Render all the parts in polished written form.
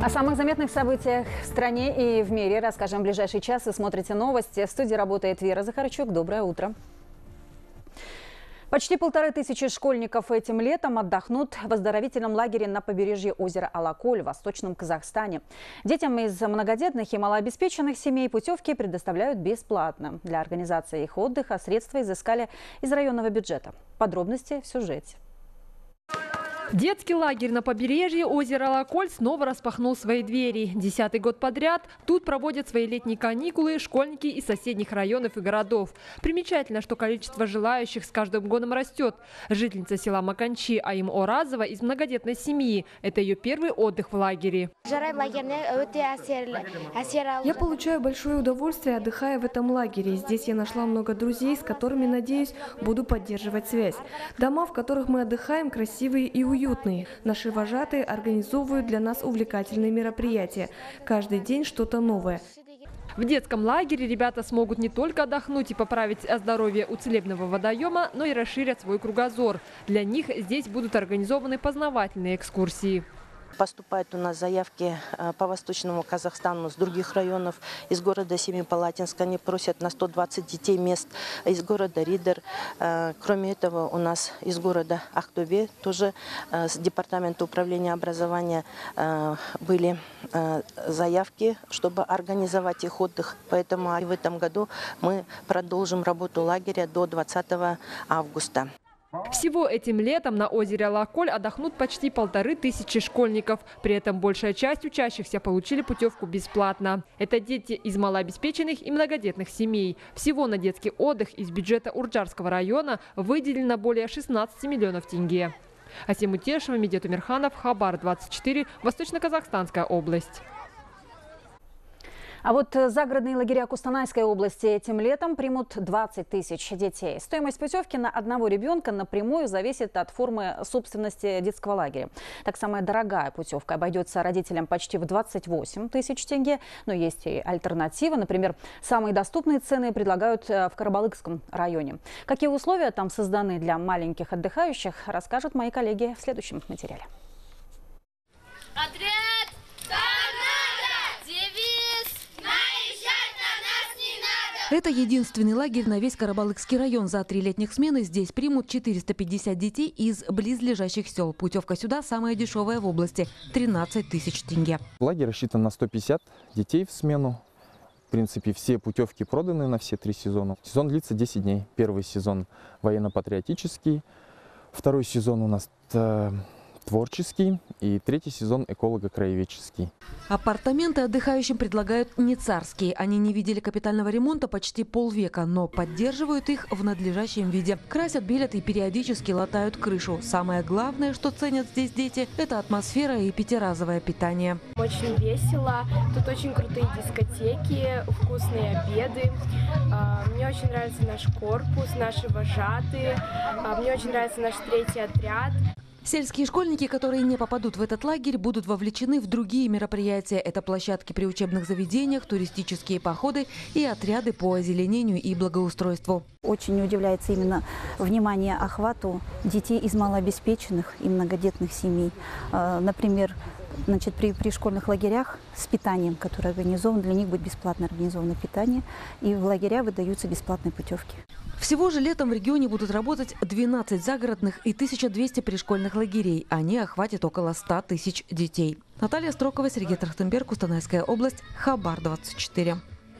О самых заметных событиях в стране и в мире расскажем в ближайший час. Вы смотрите новости. В студии работает Вера Захарчук. Доброе утро. Почти 1500 школьников этим летом отдохнут в оздоровительном лагере на побережье озера Алаколь в Восточном Казахстане. Детям из многодетных и малообеспеченных семей путевки предоставляют бесплатно. Для организации их отдыха средства изыскали из районного бюджета. Подробности в сюжете. Детский лагерь на побережье озера Алаколь снова распахнул свои двери. 10-й год подряд тут проводят свои летние каникулы школьники из соседних районов и городов. Примечательно, что количество желающих с каждым годом растет. Жительница села Маканчи Аим Оразова из многодетной семьи. Это ее первый отдых в лагере. Я получаю большое удовольствие, отдыхая в этом лагере. Здесь я нашла много друзей, с которыми, надеюсь, буду поддерживать связь. Дома, в которых мы отдыхаем, красивые и уютные. Наши вожатые организовывают для нас увлекательные мероприятия. Каждый день что-то новое. В детском лагере ребята смогут не только отдохнуть и поправить здоровье у целебного водоема, но и расширят свой кругозор. Для них здесь будут организованы познавательные экскурсии. Поступают у нас заявки по Восточному Казахстану с других районов, из города Семипалатинска. Они просят на 120 детей мест, из города Ридер. Кроме этого, у нас из города Ахтубе, тоже с департамента управления образования были заявки, чтобы организовать их отдых. Поэтому в этом году мы продолжим работу лагеря до 20 августа. Всего этим летом на озере Алаколь отдохнут почти 1500 школьников. При этом большая часть учащихся получили путевку бесплатно. Это дети из малообеспеченных и многодетных семей. Всего на детский отдых из бюджета Урджарского района выделено более 16 миллионов тенге. Асим Утешева, Медет Умерханов, Хабар 24, Восточно-Казахстанская область. А вот загородные лагеря Кустанайской области этим летом примут 20 тысяч детей. Стоимость путевки на одного ребенка напрямую зависит от формы собственности детского лагеря. Так, самая дорогая путевка обойдется родителям почти в 28 тысяч тенге. Но есть и альтернативы. Например, самые доступные цены предлагают в Карабалыкском районе. Какие условия там созданы для маленьких отдыхающих, расскажут мои коллеги в следующем материале. Это единственный лагерь на весь Карабалыкский район. За 3 летних смены здесь примут 450 детей из близлежащих сел. Путевка сюда самая дешевая в области – 13 тысяч тенге. Лагерь рассчитан на 150 детей в смену. В принципе, все путевки проданы на все 3 сезона. Сезон длится 10 дней. Первый сезон военно-патриотический, второй сезон у нас творческий и третий сезон эколого-краеведческий. Апартаменты отдыхающим предлагают не царские. Они не видели капитального ремонта почти полвека, но поддерживают их в надлежащем виде. Красят, белят и периодически латают крышу. Самое главное, что ценят здесь дети, это атмосфера и пятиразовое питание. Очень весело. Тут очень крутые дискотеки, вкусные обеды. Мне очень нравится наш корпус, наши вожатые. Мне очень нравится наш 3-й отряд. Сельские школьники, которые не попадут в этот лагерь, будут вовлечены в другие мероприятия. Это площадки при учебных заведениях, туристические походы и отряды по озеленению и благоустройству. Очень удивляется именно внимание охвату детей из малообеспеченных и многодетных семей. Например, при школьных лагерях с питанием, которое организовано, для них будет бесплатно организовано питание, и в лагеря выдаются бесплатные путевки. Всего же летом в регионе будут работать 12 загородных и 1200 пришкольных лагерей. Они охватят около 100 тысяч детей. Наталья Строкова, Сергей Трахтенберг, Кустанайская область, Хабар 24.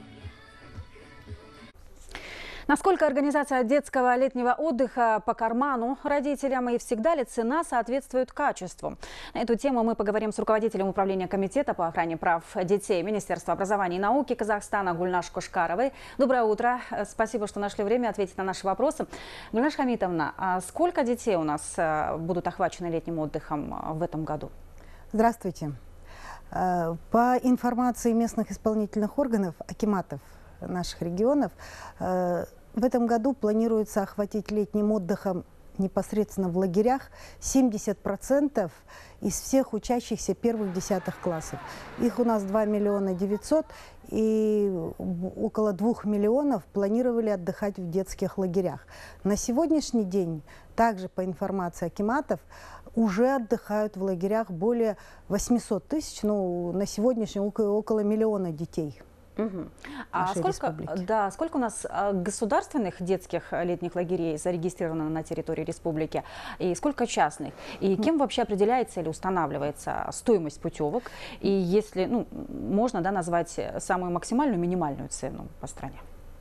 Насколько организация детского летнего отдыха по карману родителям и всегда ли цена соответствует качеству? На эту тему мы поговорим с руководителем управления комитета по охране прав детей Министерства образования и науки Казахстана Гульнаш Кошкаровой. Доброе утро. Спасибо, что нашли время ответить на наши вопросы. Гульнаш Хамитовна, а сколько детей у нас будут охвачены летним отдыхом в этом году? Здравствуйте. По информации местных исполнительных органов, акиматов наших регионов, в этом году планируется охватить летним отдыхом непосредственно в лагерях 70% из всех учащихся первых 10 классов. Их у нас 2 900 000, и около 2 миллионов планировали отдыхать в детских лагерях. На сегодняшний день, также по информации акиматов, уже отдыхают в лагерях более 800 тысяч, ну, на сегодняшний около миллиона детей. А сколько у нас государственных детских летних лагерей зарегистрировано на территории республики и сколько частных? И кем вообще определяется или устанавливается стоимость путевок? И если, ну, можно, да, назвать самую максимальную, минимальную цену по стране?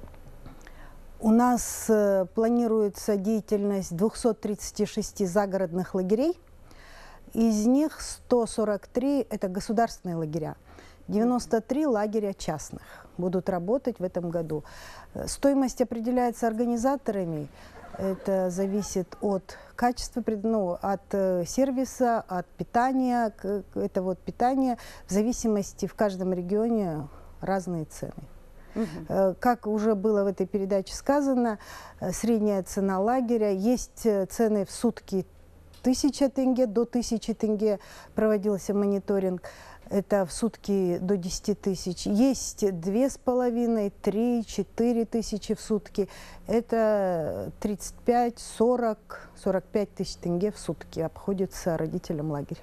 У нас планируется деятельность 236 загородных лагерей. Из них 143 – это государственные лагеря. 93 лагеря частных будут работать в этом году. Стоимость определяется организаторами. Это зависит от качества, ну, от сервиса, от питания. Это вот питание. В зависимости в каждом регионе разные цены. Как уже было в этой передаче сказано, средняя цена лагеря. Есть цены в сутки 1000 тенге, до 1000 тенге проводился мониторинг. Это в сутки до 10 тысяч. Есть 2,5, 3, 4 тысячи в сутки. Это 35, 40, 45 тысяч тенге в сутки обходится родителям лагеря.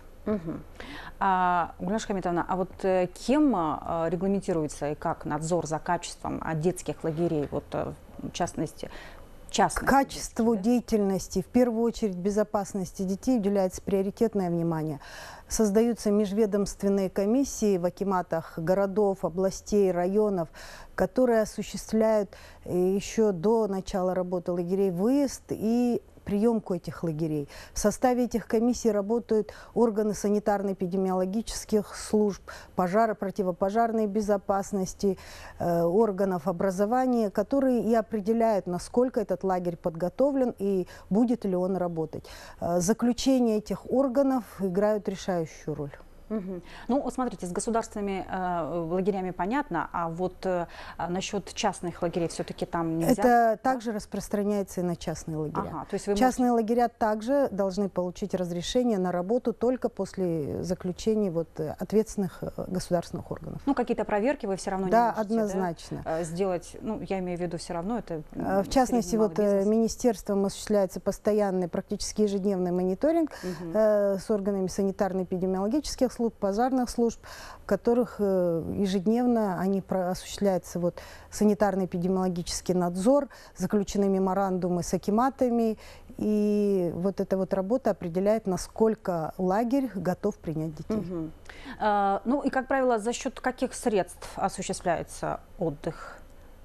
Гульнаш Хамитовна, а вот кем регламентируется и как надзор за качеством детских лагерей, вот в частности? К качеству деятельности, в первую очередь безопасности детей, уделяется приоритетное внимание. Создаются межведомственные комиссии в акиматах городов, областей, районов, которые осуществляют еще до начала работы лагерей выезд и приемку этих лагерей. В составе этих комиссий работают органы санитарно-эпидемиологических служб, противопожарной безопасности, органов образования, которые и определяют, насколько этот лагерь подготовлен и будет ли он работать. Заключения этих органов играют решающую роль. Ну, смотрите, с государственными лагерями понятно, а вот насчет частных лагерей все-таки там нельзя? Это также распространяется и на частные лагеря. То есть частные лагеря также должны получить разрешение на работу только после заключения вот ответственных государственных органов. Ну, какие-то проверки вы все равно не можете, однозначно. Сделать, ну, я имею в виду все равно это... В частности, вот министерством осуществляется постоянный, практически ежедневный мониторинг с органами санитарно-эпидемиологических служб, пожарных служб, в которых ежедневно осуществляется вот санитарно-эпидемиологический надзор, заключены меморандумы с акиматами, и вот эта вот работа определяет, насколько лагерь готов принять детей. Ну и, как правило, за счет каких средств осуществляется отдых?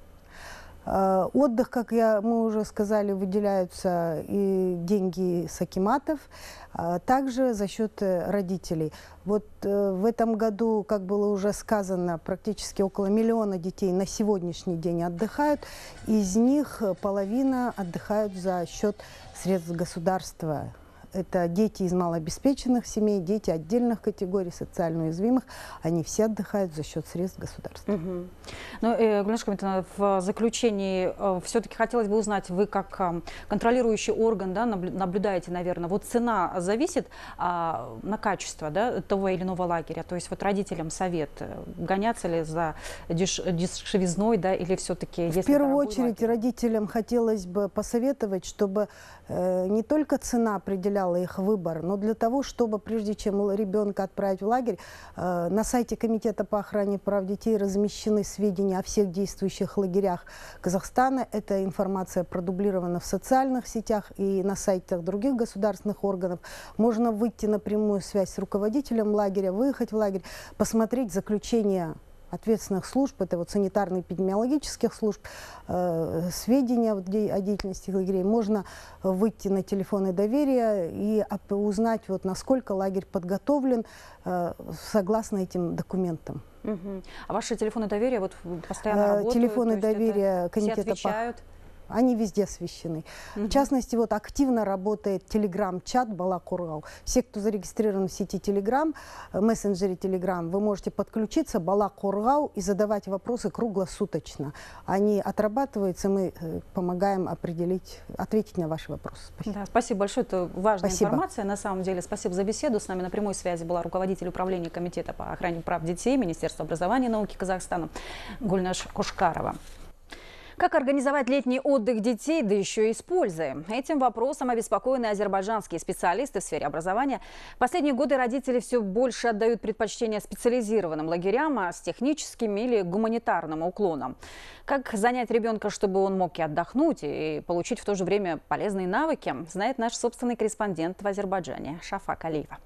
Отдых, как мы уже сказали, выделяются и деньги с акиматов, также за счет родителей. Вот в этом году, как было уже сказано, практически около 1 миллиона детей на сегодняшний день отдыхают. Из них половина отдыхают за счет средств государства. Это дети из малообеспеченных семей, дети отдельных категорий, социально уязвимых. Они все отдыхают за счет средств государства. Ну, Гульнаш Хамитовна, в заключении все-таки хотелось бы узнать, вы как контролирующий орган, да, наблюдаете, наверное, вот цена зависит на качество, да, того или иного лагеря? То есть вот родителям совет, гоняться ли за дешевизной, да, или все-таки... В первую очередь родителям хотелось бы посоветовать, чтобы не только цена определяла их выбор, но для того, чтобы прежде чем ребенка отправить в лагерь, на сайте Комитета по охране прав детей размещены сведения о всех действующих лагерях Казахстана. Эта информация продублирована в социальных сетях и на сайтах других государственных органов. Можно выйти на прямую связь с руководителем лагеря, выехать в лагерь, посмотреть заключение ответственных служб, это вот санитарно-эпидемиологических служб, сведения о деятельности лагерей. Можно выйти на телефоны доверия и узнать, вот, насколько лагерь подготовлен согласно этим документам. А ваши телефоны доверия вот постоянно работают? Телефоны доверия Комитета по... Они везде освещены. В частности, вот активно работает телеграм-чат Бала Коргау. Все, кто зарегистрирован в сети Телеграм, мессенджере Телеграм, вы можете подключиться Бала Коргау и задавать вопросы круглосуточно. Они отрабатываются, мы помогаем ответить на ваши вопросы. Спасибо. Да, спасибо большое, это важная информация. На самом деле, спасибо за беседу. С нами на прямой связи была руководитель управления Комитета по охране прав детей Министерства образования и науки Казахстана Гульнаш Кошкарова. Как организовать летний отдых детей, да еще и с пользой? Этим вопросом обеспокоены азербайджанские специалисты в сфере образования. В последние годы родители все больше отдают предпочтение специализированным лагерям, с техническим или гуманитарным уклоном. Как занять ребенка, чтобы он мог и отдохнуть, и получить в то же время полезные навыки, знает наш собственный корреспондент в Азербайджане Шафак Алиева.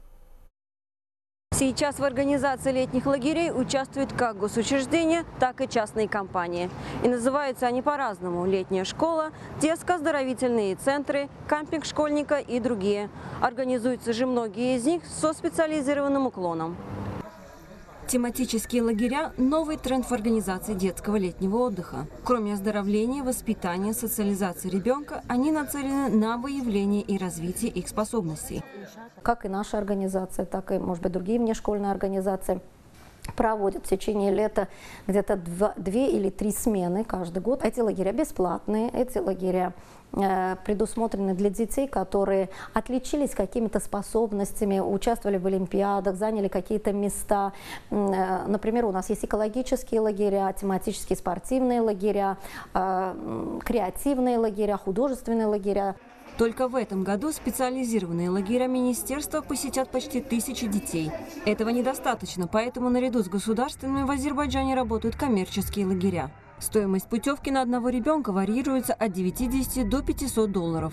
Сейчас в организации летних лагерей участвуют как госучреждения, так и частные компании. И называются они по-разному: летняя школа, детско-оздоровительные центры, кампинг школьника и другие. Организуются же многие из них со специализированным уклоном. Тематические лагеря – новый тренд в организации детского летнего отдыха. Кроме оздоровления, воспитания, социализации ребенка, они нацелены на выявление и развитие их способностей. Как и наша организация, так и, может быть, другие внешкольные организации проводят в течение лета где-то 2 или 3 смены каждый год. Эти лагеря бесплатные, эти лагеря предусмотрены для детей, которые отличились какими-то способностями, участвовали в олимпиадах, заняли какие-то места. Например, у нас есть экологические лагеря, тематические спортивные лагеря, креативные лагеря, художественные лагеря. Только в этом году специализированные лагеря министерства посетят почти 1000 детей. Этого недостаточно, поэтому наряду с государственными в Азербайджане работают коммерческие лагеря. Стоимость путевки на одного ребенка варьируется от $90 до $500.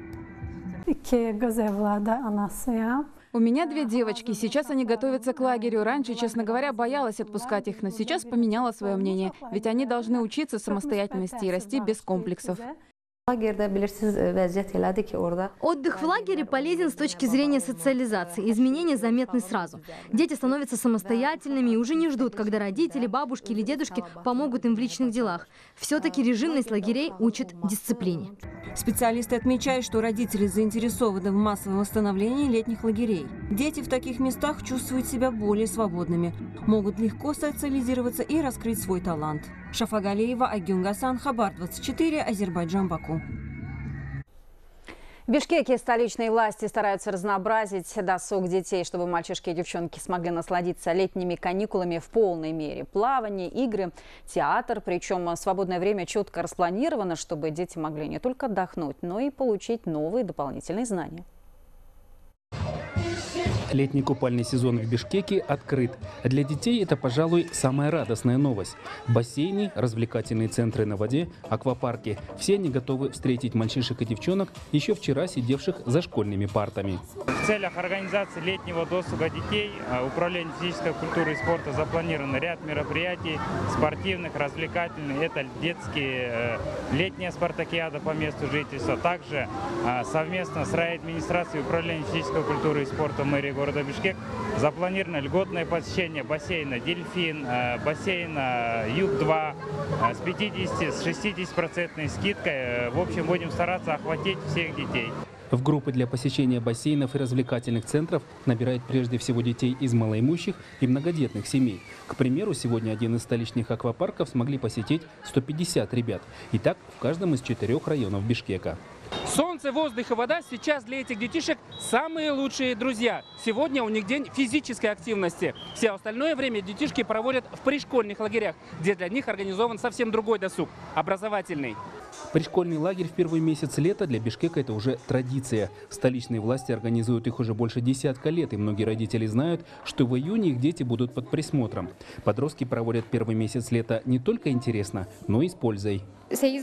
У меня 2 девочки. Сейчас они готовятся к лагерю. Раньше, честно говоря, боялась отпускать их, но сейчас поменяла свое мнение. Ведь они должны учиться самостоятельности и расти без комплексов. Отдых в лагере полезен с точки зрения социализации. Изменения заметны сразу. Дети становятся самостоятельными и уже не ждут, когда родители, бабушки или дедушки помогут им в личных делах. Все-таки режимность лагерей учит дисциплине. Специалисты отмечают, что родители заинтересованы в массовом восстановлении летних лагерей. Дети в таких местах чувствуют себя более свободными, могут легко социализироваться и раскрыть свой талант. Шафак Алиева, Айгюн Гасан, Хабар 24, Азербайджан, Баку. В Бишкеке столичные власти стараются разнообразить досуг детей, чтобы мальчишки и девчонки смогли насладиться летними каникулами в полной мере. Плавание, игры, театр. Причем свободное время четко распланировано, чтобы дети могли не только отдохнуть, но и получить новые дополнительные знания. Летний купальный сезон в Бишкеке открыт. Для детей это, пожалуй, самая радостная новость. Бассейны, развлекательные центры на воде, аквапарки. Все они готовы встретить мальчишек и девчонок, еще вчера сидевших за школьными партами. В целях организации летнего досуга детей Управление физической культуры и спорта запланировано ряд мероприятий спортивных, развлекательных. Это детские летняя спартакиада по месту жительства. Также совместно с райадминистрацией Управления физической культуры и спорта мэрии города Бишкек запланировано льготное посещение бассейна «Дельфин», бассейна «Юг-2» с 60% скидкой. В общем, будем стараться охватить всех детей. В группы для посещения бассейнов и развлекательных центров набирают прежде всего детей из малоимущих и многодетных семей. К примеру, сегодня один из столичных аквапарков смогли посетить 150 ребят. И так в каждом из 4 районов Бишкека. Солнце, воздух и вода сейчас для этих детишек самые лучшие друзья. Сегодня у них день физической активности. Все остальное время детишки проводят в пришкольных лагерях, где для них организован совсем другой досуг – образовательный. Пришкольный лагерь в первый месяц лета для Бишкека – это уже традиция. Столичные власти организуют их уже больше десятка лет, и многие родители знают, что в июне их дети будут под присмотром. Подростки проводят первый месяц лета не только интересно, но и с пользой. С 8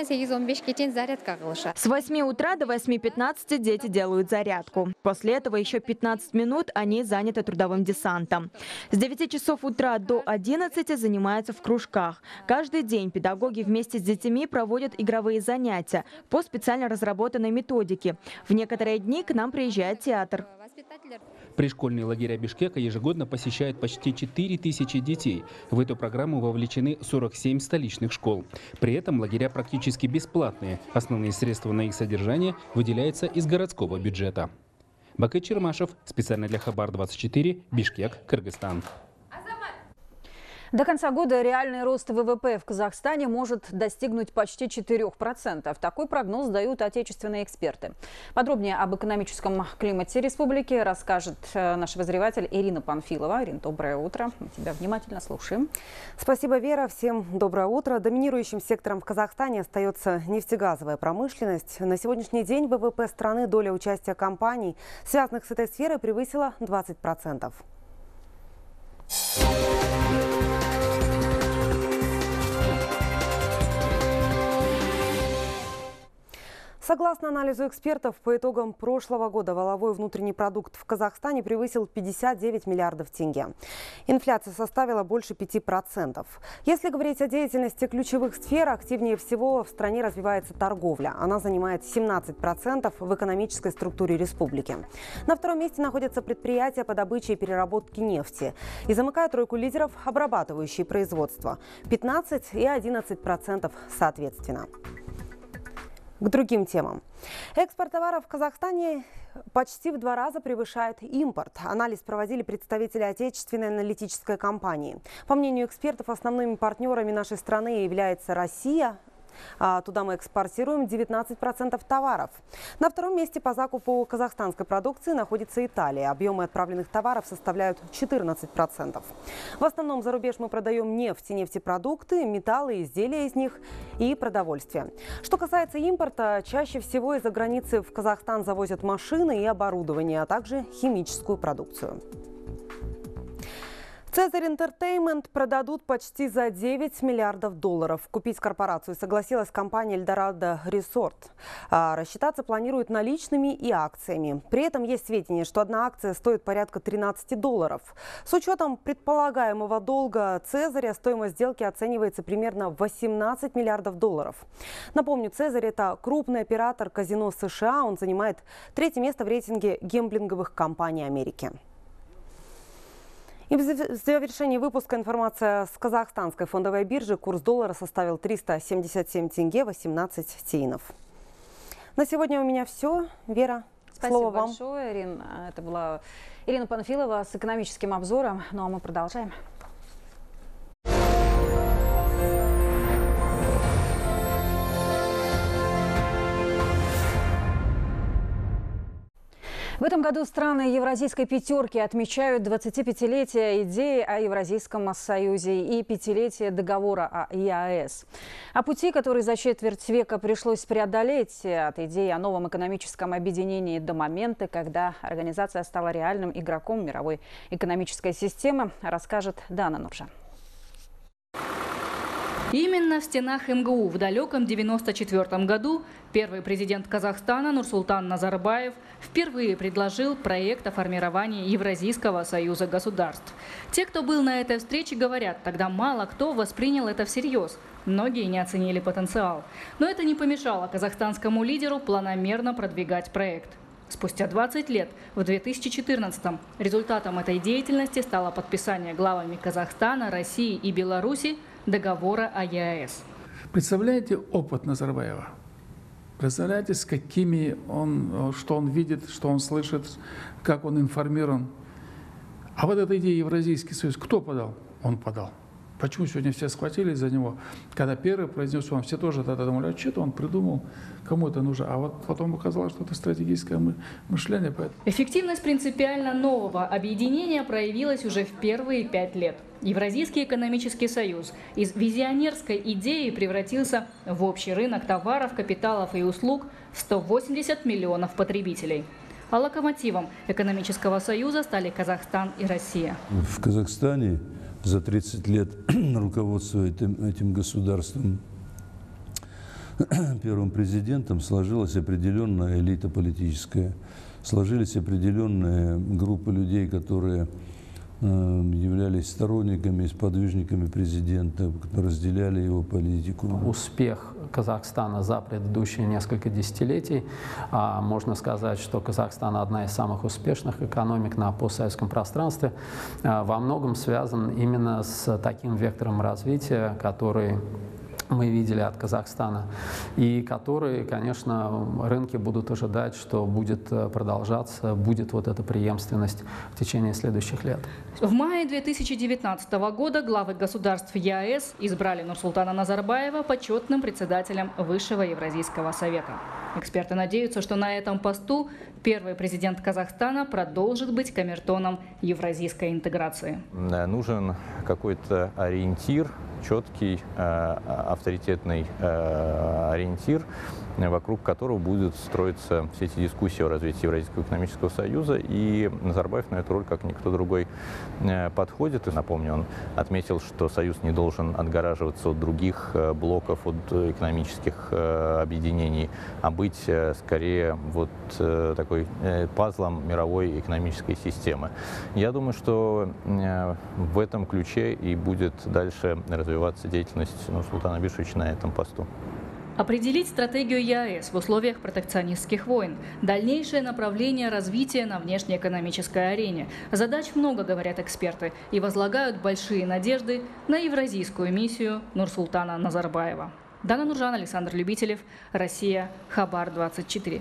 утра до 8:15 дети делают зарядку. После этого еще 15 минут они заняты трудовым десантом. С 9 часов утра до 11 занимаются в кружках. Каждый день педагоги вместе с детьми проводят игровые занятия по специально разработанной методике. В некоторые дни к нам приезжает театр. Пришкольные лагеря Бишкека ежегодно посещают почти 4000 детей. В эту программу вовлечены 47 столичных школ. При этом лагеря практически бесплатные. Основные средства на их содержание выделяются из городского бюджета. Бакыт Чермашев, специально для Хабар 24, Бишкек, Кыргызстан. До конца года реальный рост ВВП в Казахстане может достигнуть почти 4%. Такой прогноз дают отечественные эксперты. Подробнее об экономическом климате республики расскажет наш обозреватель Ирина Панфилова. Ирина, доброе утро. Мы тебя внимательно слушаем. Спасибо, Вера. Всем доброе утро. Доминирующим сектором в Казахстане остается нефтегазовая промышленность. На сегодняшний день ВВП страны доля участия компаний, связанных с этой сферой, превысила 20%. Согласно анализу экспертов, по итогам прошлого года валовой внутренний продукт в Казахстане превысил 59 миллиардов тенге. Инфляция составила больше 5%. Если говорить о деятельности ключевых сфер, активнее всего в стране развивается торговля. Она занимает 17% в экономической структуре республики. На втором месте находятся предприятия по добыче и переработке нефти. И замыкают тройку лидеров обрабатывающие производства – 15% и 11% соответственно. К другим темам. Экспорт товаров в Казахстане почти в 2 раза превышает импорт. Анализ проводили представители отечественной аналитической компании. По мнению экспертов, основными партнерами нашей страны является Россия. Туда мы экспортируем 19% товаров. На втором месте по закупу казахстанской продукции находится Италия. Объемы отправленных товаров составляют 14%. В основном за рубеж мы продаем нефть и нефтепродукты, металлы, изделия из них и продовольствие. Что касается импорта, чаще всего из-за границы в Казахстан завозят машины и оборудование, а также химическую продукцию. Цезарь Entertainment продадут почти за 9 миллиардов долларов. Купить корпорацию согласилась компания Эльдорадо Resort. Рассчитаться планируют наличными и акциями. При этом есть сведения, что одна акция стоит порядка 13 долларов. С учетом предполагаемого долга Цезаря стоимость сделки оценивается примерно в 18 миллиардов долларов. Напомню, Цезарь – это крупный оператор казино США. Он занимает 3-е место в рейтинге гэмблинговых компаний Америки. И в завершении выпуска информация с казахстанской фондовой биржи. Курс доллара составил 377 тенге 18 тиинов. На сегодня у меня все. Вера, слово вам. Спасибо большое, Ирина. Это была Ирина Панфилова с экономическим обзором. Ну а мы продолжаем. В этом году страны Евразийской пятерки отмечают 25-летие идеи о Евразийском союзе и 5-летие договора о ЕАЭС. О пути, который за четверть века пришлось преодолеть, от идеи о новом экономическом объединении до момента, когда организация стала реальным игроком мировой экономической системы, расскажет Дана Нуржан. Именно в стенах МГУ в далеком 1994 году первый президент Казахстана Нурсултан Назарбаев впервые предложил проект о формировании Евразийского союза государств. Те, кто был на этой встрече, говорят, тогда мало кто воспринял это всерьез. Многие не оценили потенциал. Но это не помешало казахстанскому лидеру планомерно продвигать проект. Спустя 20 лет, в 2014-м, результатом этой деятельности стало подписание главами Казахстана, России и Беларуси договора о ЕАЭС. Представляете опыт Назарбаева? Представляете, с какими что он видит, что он слышит, как он информирован. А вот эта идея Евразийский союз, кто подал? Он подал. Почему сегодня все схватились за него? Когда первый произнес он, все тоже тогда думали, а что-то он придумал, кому это нужно. А вот потом оказалось, что это стратегическое мышление. Эффективность принципиально нового объединения проявилась уже в первые 5 лет. Евразийский экономический союз из визионерской идеи превратился в общий рынок товаров, капиталов и услуг в 180 миллионов потребителей. А локомотивом экономического союза стали Казахстан и Россия. В Казахстане за 30 лет руководства этим государством первым президентом сложилась определенная элита политическая, сложились определенные группы людей, которые являлись сторонниками и сподвижниками президента, разделяли его политику. Успех Казахстана за предыдущие несколько десятилетий, можно сказать, что Казахстан одна из самых успешных экономик на постсоветском пространстве, во многом связан именно с таким вектором развития, который мы видели от Казахстана, и которые, конечно, рынки будут ожидать, что будет продолжаться, будет вот эта преемственность в течение следующих лет. В мае 2019 года главы государств ЕАЭС избрали Нурсултана Назарбаева почетным председателем Высшего Евразийского совета. Эксперты надеются, что на этом посту первый президент Казахстана продолжит быть камертоном евразийской интеграции. Нужен какой-то ориентир, четкий, авторитетный ориентир, вокруг которого будут строиться все эти дискуссии о развитии Евразийского экономического союза. И Назарбаев на эту роль, как никто другой, подходит. И, напомню, он отметил, что союз не должен отгораживаться от других блоков, от экономических объединений, а быть скорее вот такой пазлом мировой экономической системы. Я думаю, что в этом ключе и будет дальше развиваться деятельность Нурсултана Абишевича на этом посту. Определить стратегию ЕАЭС в условиях протекционистских войн, дальнейшее направление развития на внешнеэкономической арене. Задач много, говорят эксперты, и возлагают большие надежды на евразийскую миссию Нурсултана Назарбаева. Дана Нуржан, Александр Любителев, Россия, Хабар 24.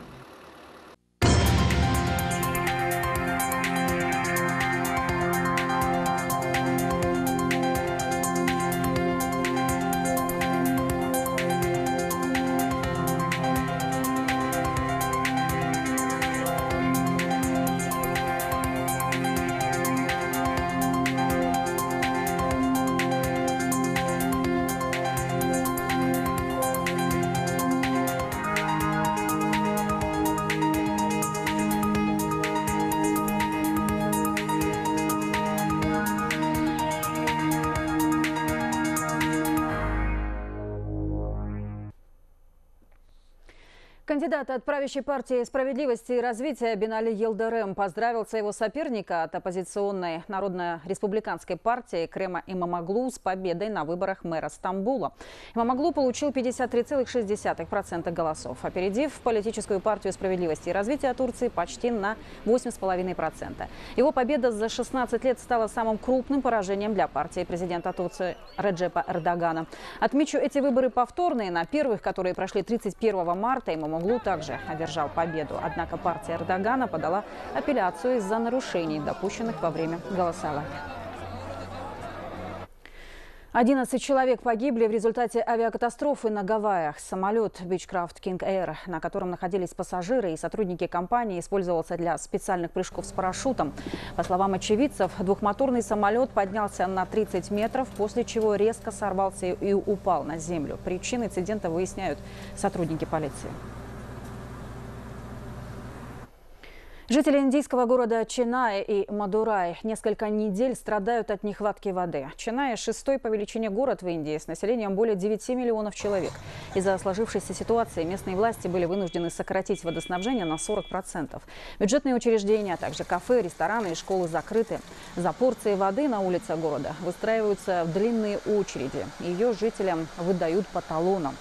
Кандидат от правящей партии «Справедливости и развития» Бинали Йылдырым поздравил своего соперника от оппозиционной Народно-республиканской партии Крема Имамоглу с победой на выборах мэра Стамбула. Имамоглу получил 53,6% голосов, опередив политическую партию «Справедливости и развития» Турции почти на 8,5%. Его победа за 16 лет стала самым крупным поражением для партии президента Турции Реджепа Эрдогана. Отмечу, эти выборы повторные. На первых, которые прошли 31 марта, Имамоглу также одержал победу. Однако партия Эрдогана подала апелляцию из-за нарушений, допущенных во время голосования. 11 человек погибли в результате авиакатастрофы на Гавайях. Самолет Beechcraft King Air, на котором находились пассажиры и сотрудники компании, использовался для специальных прыжков с парашютом. По словам очевидцев, двухмоторный самолет поднялся на 30 метров, после чего резко сорвался и упал на землю. Причины инцидента выясняют сотрудники полиции. Жители индийского города Ченнай и Мадурай несколько недель страдают от нехватки воды. Ченнай – 6-й по величине город в Индии с населением более 9 миллионов человек. Из-за сложившейся ситуации местные власти были вынуждены сократить водоснабжение на 40%. Бюджетные учреждения, а также кафе, рестораны и школы закрыты. За порцией воды на улицах города выстраиваются длинные очереди. Ее жителям выдают по талонам.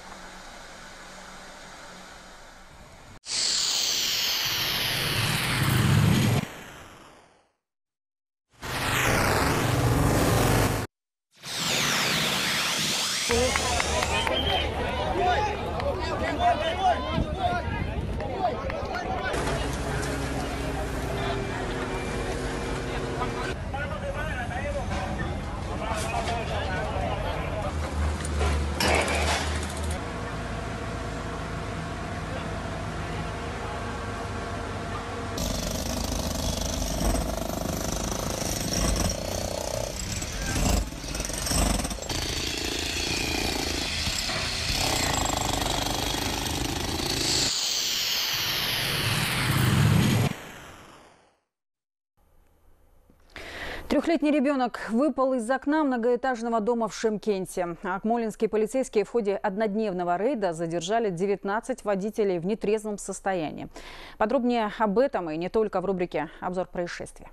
Трехлетний ребенок выпал из окна многоэтажного дома в Шымкенте. Акмолинские полицейские в ходе однодневного рейда задержали 19 водителей в нетрезвом состоянии. Подробнее об этом и не только в рубрике «Обзор происшествия».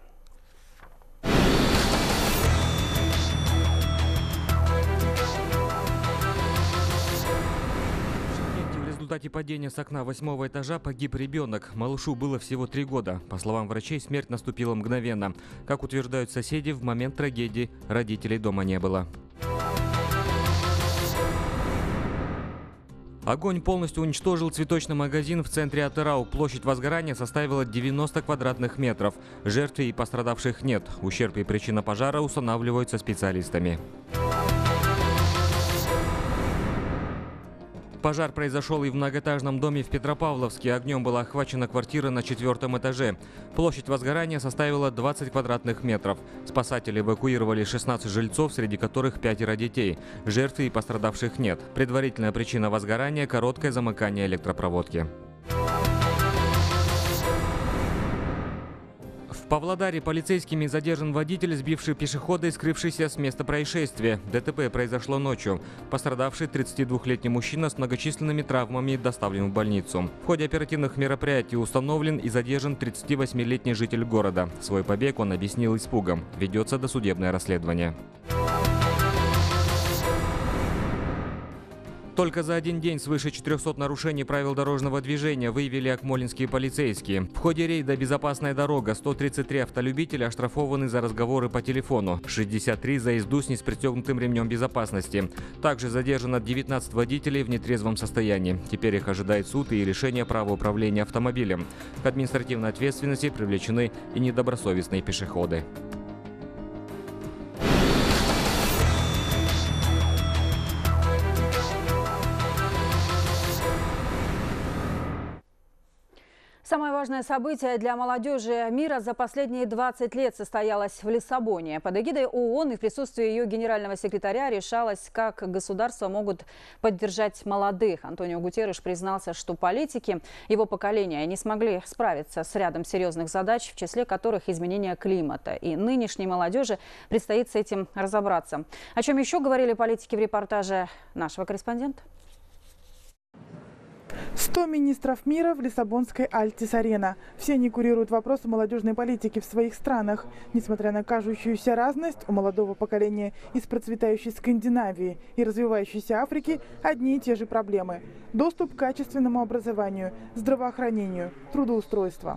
В результате падения с окна 8-го этажа погиб ребенок. Малышу было всего 3 года. По словам врачей, смерть наступила мгновенно. Как утверждают соседи, в момент трагедии родителей дома не было. Огонь полностью уничтожил цветочный магазин в центре Атырау. Площадь возгорания составила 90 квадратных метров. Жертв и пострадавших нет. Ущерб и причина пожара устанавливаются специалистами. Пожар произошел и в многоэтажном доме в Петропавловске. Огнем была охвачена квартира на 4-м этаже. Площадь возгорания составила 20 квадратных метров. Спасатели эвакуировали 16 жильцов, среди которых 5 детей. Жертв и пострадавших нет. Предварительная причина возгорания – короткое замыкание электропроводки. В Павлодаре полицейскими задержан водитель, сбивший пешехода и скрывшийся с места происшествия. ДТП произошло ночью. Пострадавший 32-летний мужчина с многочисленными травмами доставлен в больницу. В ходе оперативных мероприятий установлен и задержан 38-летний житель города. Свой побег он объяснил испугом. Ведется досудебное расследование. Только за один день свыше 400 нарушений правил дорожного движения выявили акмолинские полицейские. В ходе рейда «Безопасная дорога» 133 автолюбителя оштрафованы за разговоры по телефону, 63 за езду с непристегнутым ремнем безопасности. Также задержано 19 водителей в нетрезвом состоянии. Теперь их ожидает суд и решение права управления автомобилем. К административной ответственности привлечены и недобросовестные пешеходы. Самое важное событие для молодежи мира за последние 20 лет состоялось в Лиссабоне. Под эгидой ООН и в присутствии ее генерального секретаря решалось, как государства могут поддержать молодых. Антонио Гутерреш признался, что политики его поколения не смогли справиться с рядом серьезных задач, в числе которых изменение климата. И нынешней молодежи предстоит с этим разобраться. О чем еще говорили политики в репортаже нашего корреспондента? 100 министров мира в лиссабонской Альтис-Арена. Все они курируют вопросы молодежной политики в своих странах. Несмотря на кажущуюся разность, у молодого поколения из процветающей Скандинавии и развивающейся Африки одни и те же проблемы. Доступ к качественному образованию, здравоохранению, трудоустройство.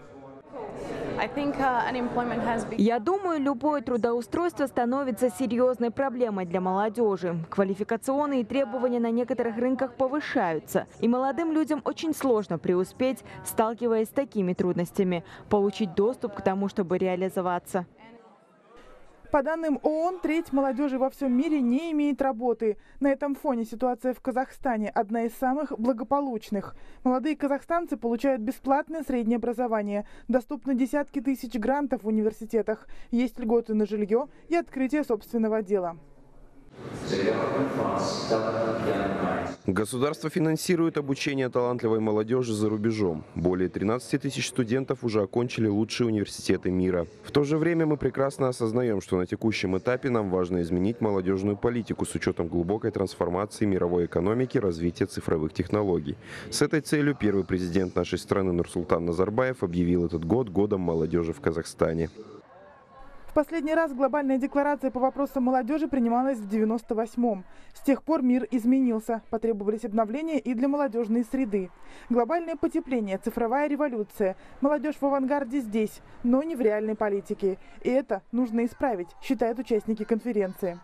Я думаю, любое трудоустройство становится серьезной проблемой для молодежи. Квалификационные требования на некоторых рынках повышаются. И молодым людям очень сложно преуспеть, сталкиваясь с такими трудностями, получить доступ к тому, чтобы реализоваться. По данным ООН, треть молодежи во всем мире не имеет работы. На этом фоне ситуация в Казахстане одна из самых благополучных. Молодые казахстанцы получают бесплатное среднее образование. Доступны десятки тысяч грантов в университетах. Есть льготы на жилье и открытие собственного дела. Государство финансирует обучение талантливой молодежи за рубежом. Более 13 тысяч студентов уже окончили лучшие университеты мира. В то же время мы прекрасно осознаем, что на текущем этапе нам важно изменить молодежную политику с учетом глубокой трансформации мировой экономики, развития цифровых технологий. С этой целью первый президент нашей страны Нурсултан Назарбаев объявил этот год годом молодежи в Казахстане. В последний раз глобальная декларация по вопросам молодежи принималась в 1998-м. С тех пор мир изменился. Потребовались обновления и для молодежной среды. Глобальное потепление, цифровая революция. Молодежь в авангарде здесь, но не в реальной политике. И это нужно исправить, считают участники конференции.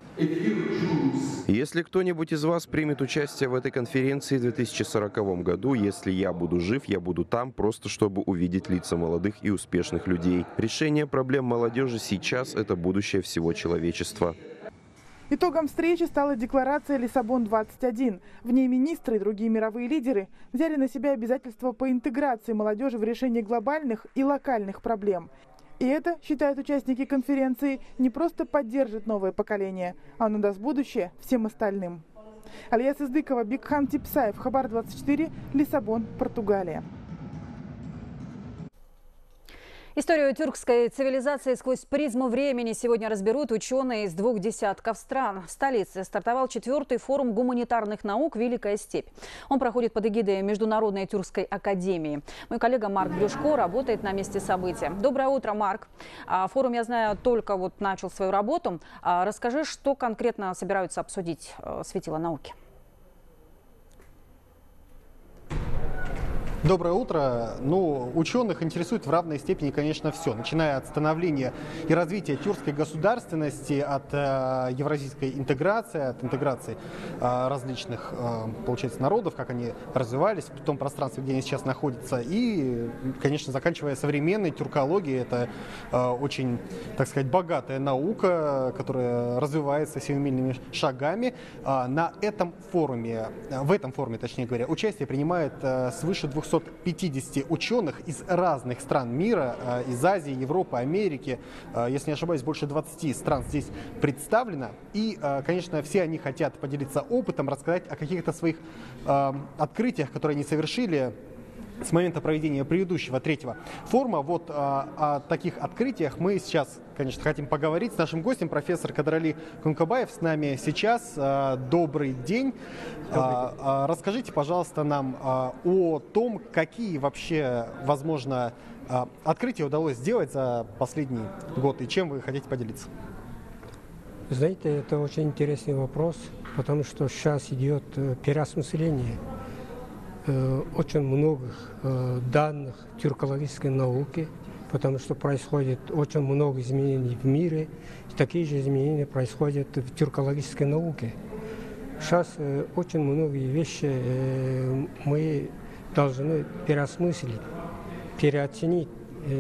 Если кто-нибудь из вас примет участие в этой конференции в 2040 году, если я буду жив, я буду там, просто чтобы увидеть лица молодых и успешных людей. Решение проблем молодежи сейчас – это будущее всего человечества. Итогом встречи стала декларация «Лиссабон-21». В ней министры и другие мировые лидеры взяли на себя обязательства по интеграции молодежи в решении глобальных и локальных проблем. И это, считают участники конференции, не просто поддержит новое поколение, а оно даст будущее всем остальным. Алия Сыздыкова, Бикхан Типсаев, Хабар 24, Лиссабон, Португалия. Историю тюркской цивилизации сквозь призму времени сегодня разберут ученые из 2 десятков стран. В столице стартовал 4-й форум гуманитарных наук «Великая степь». Он проходит под эгидой Международной тюркской академии. Мой коллега Марк Брюшко работает на месте события. Доброе утро, Марк. Форум, я знаю, только начал свою работу. Расскажи, что конкретно собираются обсудить светила науки. Доброе утро. Ну, ученых интересует в равной степени, конечно, все, начиная от становления и развития тюркской государственности, от евразийской интеграции, от интеграции различных, получается, народов, как они развивались в том пространстве, где они сейчас находятся, и, конечно, заканчивая современной тюркологией. Это очень, так сказать, богатая наука, которая развивается семимильными шагами. На этом форуме, в этом форуме, точнее говоря, участие принимает свыше 250 ученых из разных стран мира, из Азии, Европы, Америки. Если не ошибаюсь, больше 20 стран здесь представлено. И, конечно, все они хотят поделиться опытом, рассказать о каких-то своих открытиях, которые они совершили с момента проведения предыдущего, третьего форума. Вот о таких открытиях мы сейчас, конечно, хотим поговорить с нашим гостем, профессор Кадрали Кункабаев с нами сейчас. Добрый день. Расскажите, пожалуйста, нам о том, какие вообще, возможно, открытия удалось сделать за последний год и чем вы хотите поделиться. Знаете, это очень интересный вопрос, потому что сейчас идет переосмысление очень многих данных тюркологической науки, потому что происходит очень много изменений в мире, и такие же изменения происходят в тюркологической науке. Сейчас очень многие вещи мы должны переосмыслить, переоценить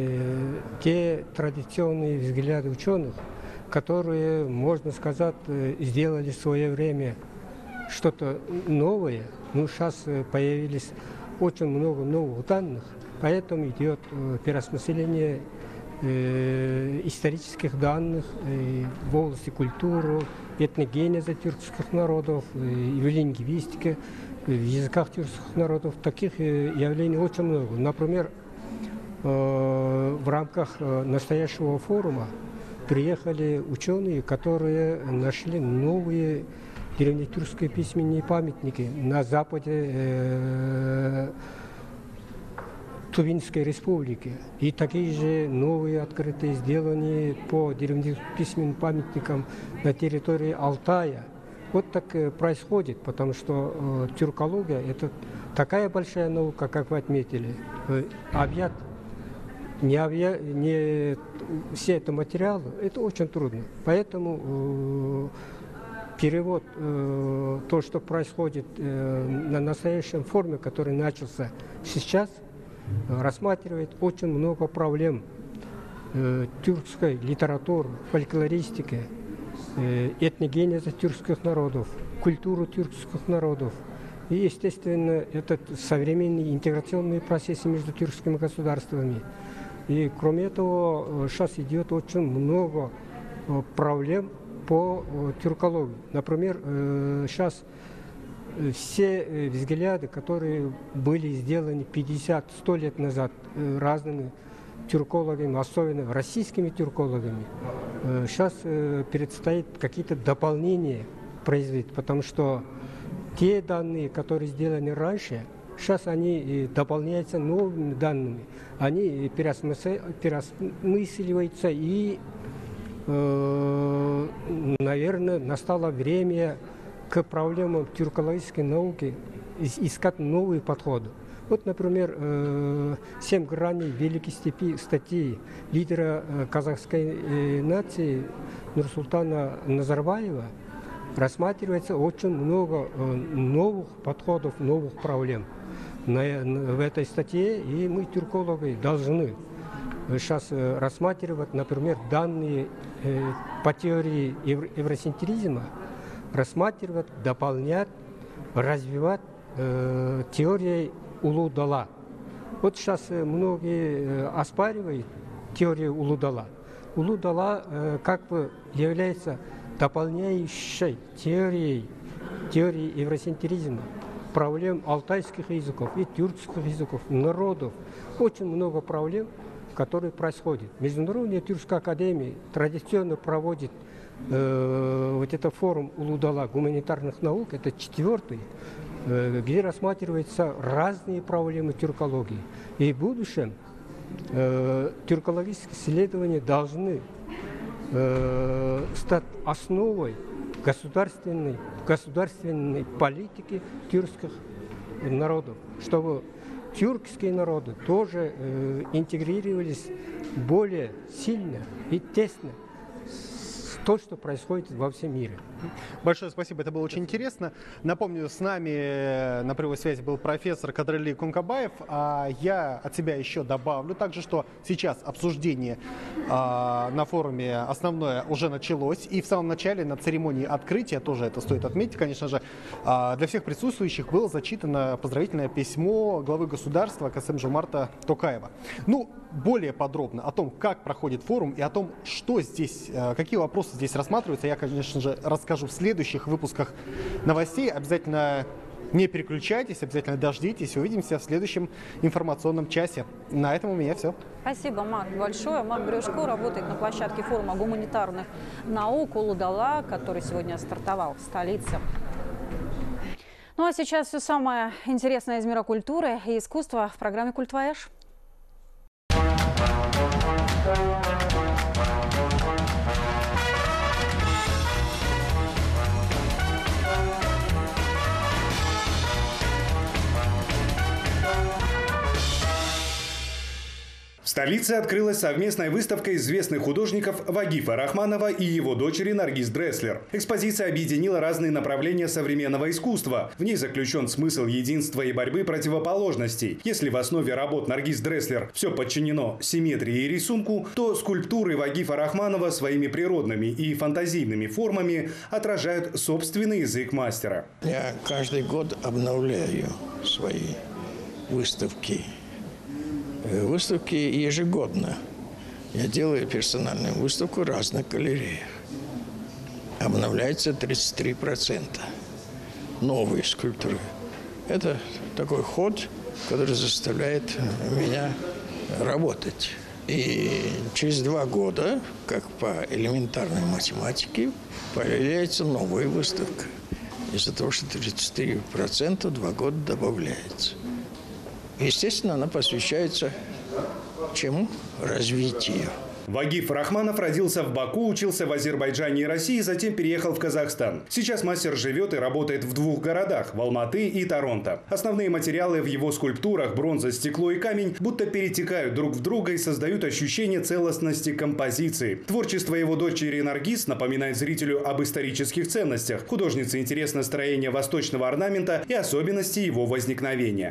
те традиционные взгляды ученых, которые, можно сказать, сделали в свое время что-то новое. Но сейчас появились очень много новых данных, поэтому идет переосмысление исторических данных в области культуры, этногенеза тюркских народов, и в лингвистике, в языках тюркских народов. Таких явлений очень много. Например, в рамках настоящего форума приехали ученые, которые нашли новые древнетюркские письменные памятники на западе Тувинской республики. И такие же новые открытые сделаны по древнетюркским письменным памятникам на территории Алтая. Вот так происходит, потому что тюркология – это такая большая наука, как вы отметили. Не все это материалы, это очень трудно. Поэтому перевод, то, что происходит на настоящем форуме, который начался сейчас, рассматривает очень много проблем тюркской литературы, фольклористики, этногенеза тюркских народов, культуру тюркских народов. И, естественно, это современные интеграционные процессы между тюркскими государствами. И, кроме этого, сейчас идет очень много проблем по тюркологии. Например, сейчас все взгляды, которые были сделаны 50-100 лет назад разными тюркологами, особенно российскими тюркологами, сейчас предстоит какие-то дополнения произвести, потому что те данные, которые сделаны раньше, сейчас они дополняются новыми данными, они переосмысливаются и, наверное, настало время к проблемам тюркологической науки искать новые подходы. Вот, например, «7 граней великой статьи» лидера казахской нации Нурсултана Назарбаева рассматривается очень много новых подходов, новых проблем в этой статье, и мы, тюркологи, должны сейчас рассматривать, например, данные по теории евросинтеризма, рассматривать, дополнять, развивать теорией Улу-Дала. Вот сейчас многие оспаривают теорию Улу-Дала. Улу-Дала как бы является дополняющей теории евросинтеризма, проблем алтайских языков и тюркских языков, народов. Очень много проблем, которые происходят. Международная тюркская академия традиционно проводит вот этот форум Улу-Дала гуманитарных наук, это 4-й, где рассматриваются разные проблемы тюркологии. И в будущем тюркологические исследования должны стать основой государственной политики тюркских народов, чтобы тюркские народы тоже интегрировались более сильно и тесно с то, что происходит во всем мире. Большое спасибо, это было очень интересно. Напомню, с нами на прямой связи был профессор Кадрали Кункабаев. А я от себя еще добавлю также, что сейчас обсуждение на форуме основное уже началось. И в самом начале, на церемонии открытия, тоже это стоит отметить, конечно же, для всех присутствующих было зачитано поздравительное письмо главы государства Касым-Жомарта Токаева. Ну, более подробно о том, как проходит форум и о том, что здесь, какие вопросы здесь рассматриваются, я, конечно же, расскажу в следующих выпусках новостей. Обязательно не переключайтесь, обязательно дождитесь. Увидимся в следующем информационном часе. На этом у меня все. Спасибо, Марк, большое. Марк Брюшко работает на площадке форума гуманитарных наук Улудала, который сегодня стартовал в столице. Ну а сейчас все самое интересное из мира культуры и искусства в программе «Культвояж». В столице открылась совместная выставка известных художников Вагифа Рахманова и его дочери Наргиз Дреслер. Экспозиция объединила разные направления современного искусства. В ней заключен смысл единства и борьбы противоположностей. Если в основе работ Наргиз Дреслер все подчинено симметрии и рисунку, то скульптуры Вагифа Рахманова своими природными и фантазийными формами отражают собственный язык мастера. Я каждый год обновляю свои выставки. Выставки ежегодно. Я делаю персональную выставку в разных галереях. Обновляется 33%. Новые скульптуры. Это такой ход, который заставляет меня работать. И через 2 года, как по элементарной математике, появляется новая выставка. Из-за того, что 33% 2 года добавляется. Естественно, она посвящается чему? Развитию. Вагиф Рахманов родился в Баку, учился в Азербайджане и России, затем переехал в Казахстан. Сейчас мастер живет и работает в 2 городах – в Алматы и Торонто. Основные материалы в его скульптурах – бронза, стекло и камень – будто перетекают друг в друга и создают ощущение целостности композиции. Творчество его дочери Наргиз напоминает зрителю об исторических ценностях. Художнице интересно строение восточного орнамента и особенности его возникновения.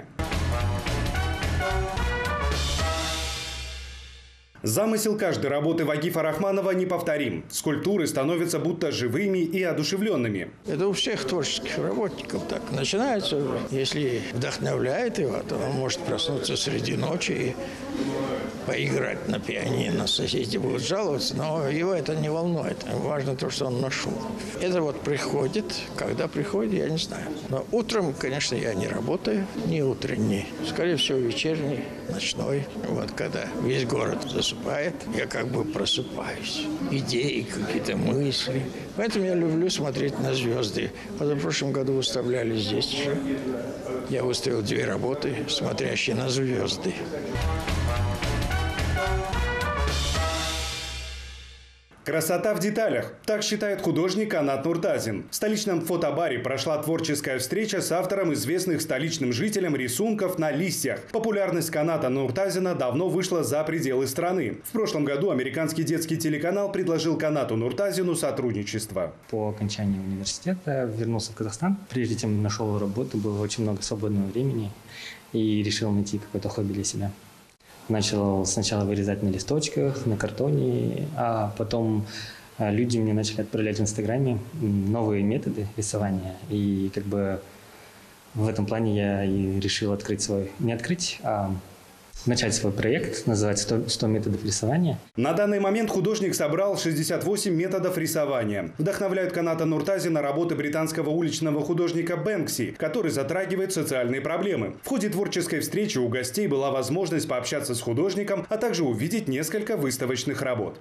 Замысел каждой работы Вагифа Рахманова неповторим. Скульптуры становятся будто живыми и одушевленными. Это у всех творческих работников так. Начинается, если вдохновляет его, то он может проснуться среди ночи и поиграть на пианино. Соседи будут жаловаться, но его это не волнует. Важно то, что он нашел. Это вот приходит. Когда приходит, я не знаю. Но утром, конечно, я не работаю. Ни утренний. Скорее всего, вечерний, ночной. Вот когда весь город засыпает, я как бы просыпаюсь. Идеи, какие-то мысли. Поэтому я люблю смотреть на звезды. В прошлом году выставляли здесь же. Я выставил 2 работы, смотрящие на звезды. Красота в деталях. Так считает художник Канат Нуртазин. В столичном фотобаре прошла творческая встреча с автором известных столичным жителям рисунков на листьях. Популярность Каната Нуртазина давно вышла за пределы страны. В прошлом году американский детский телеканал предложил Канату Нуртазину сотрудничество. По окончании университета вернулся в Казахстан. Прежде чем нашел работу, было очень много свободного времени и решил найти какое-то хобби для себя. Начал сначала вырезать на листочках, на картоне, а потом люди мне начали отправлять в Инстаграме новые методы рисования. И как бы в этом плане я и решил открыть свой, не открыть, а начать свой проект, называется «100 методов рисования». На данный момент художник собрал 68 методов рисования. Вдохновляют Каната Нуртазина работы британского уличного художника Бэнкси, который затрагивает социальные проблемы. В ходе творческой встречи у гостей была возможность пообщаться с художником, а также увидеть несколько выставочных работ.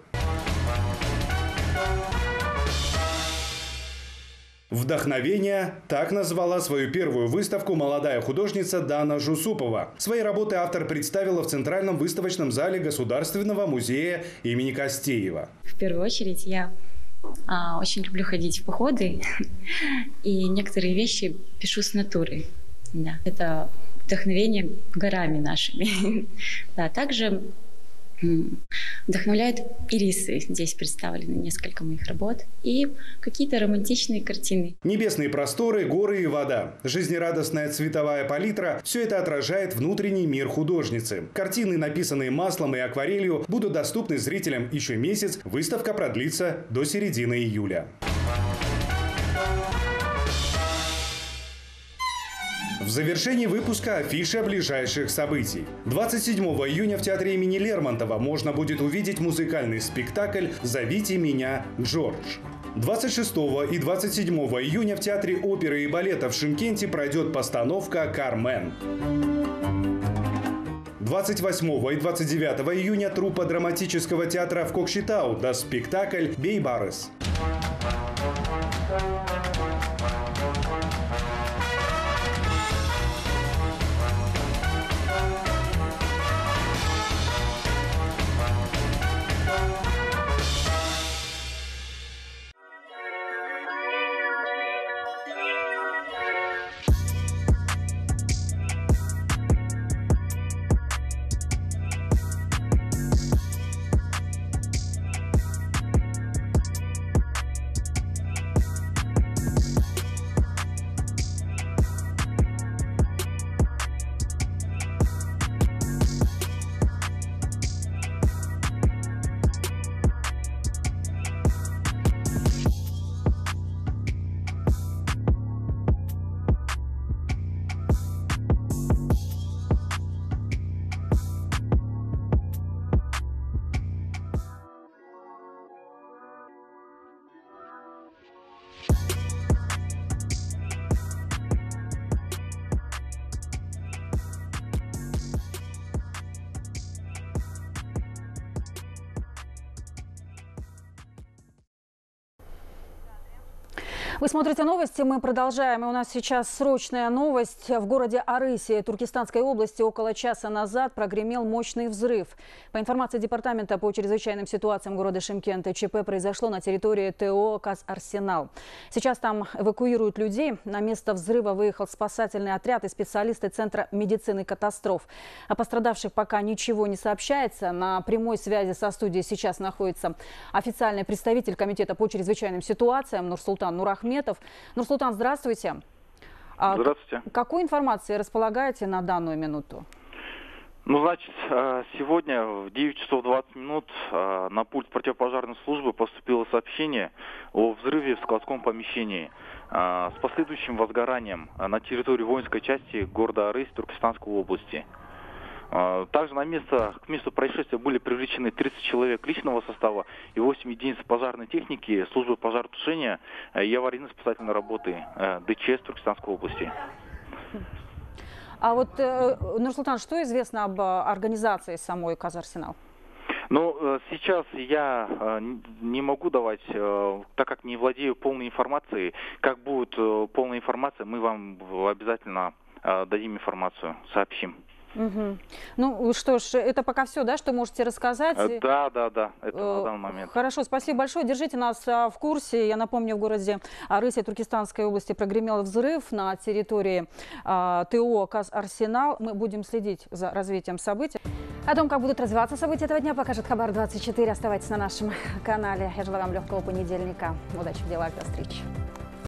«Вдохновение» – так назвала свою первую выставку молодая художница Дана Жусупова. Свои работы автор представила в Центральном выставочном зале Государственного музея имени Костеева. В первую очередь я очень люблю ходить в походы и некоторые вещи пишу с натуры. Да. Это вдохновение горами нашими. Да, также вдохновляют ирисы. Здесь представлены несколько моих работ и какие-то романтичные картины. Небесные просторы, горы и вода. Жизнерадостная цветовая палитра – все это отражает внутренний мир художницы. Картины, написанные маслом и акварелью, будут доступны зрителям еще месяц. Выставка продлится до середины июля. В завершении выпуска афиша ближайших событий. 27 июня в театре имени Лермонтова можно будет увидеть музыкальный спектакль «Зовите меня, Джордж». 26 и 27 июня в театре оперы и балета в Шымкенте пройдет постановка «Кармен». 28 и 29 июня труппа драматического театра в Кокшетау даст спектакль «Бейбарес». Вы смотрите новости, мы продолжаем. И у нас сейчас срочная новость. В городе Арыси Туркестанской области около часа назад прогремел мощный взрыв. По информации департамента по чрезвычайным ситуациям города Шымкент, ЧП произошло на территории ТО «Казарсенал». Сейчас там эвакуируют людей. На место взрыва выехал спасательный отряд и специалисты Центра медицины катастроф. О пострадавших пока ничего не сообщается. На прямой связи со студией сейчас находится официальный представитель Комитета по чрезвычайным ситуациям Нурсултан Нурахметов. Нурсултан, здравствуйте. Здравствуйте. Какой информацией располагаете на данную минуту? Ну, значит, сегодня в 9 часов 20 минут на пульт противопожарной службы поступило сообщение о взрыве в складском помещении с последующим возгоранием на территории воинской части города Арысь Туркестанской области. Также к месту происшествия были привлечены 30 человек личного состава и 8 единиц пожарной техники, службы пожаротушения и аварийно-спасательной работы ДЧС Туркестанской области. А вот, Нурсултан, что известно об организации самой «Казарсенал»? Ну, сейчас я не могу давать, так как не владею полной информацией. Как будет полная информация, мы вам обязательно дадим информацию, сообщим. Угу. Ну что ж, это пока все, да, что можете рассказать? Да, это на данный момент. Хорошо, спасибо большое. Держите нас в курсе. Я напомню, в городе Арыси Туркестанской области прогремел взрыв на территории ТО «Казарсенал». Мы будем следить за развитием событий. О том, как будут развиваться события этого дня, покажет Хабар 24. Оставайтесь на нашем канале. Я желаю вам легкого понедельника. Удачи в делах. До встречи.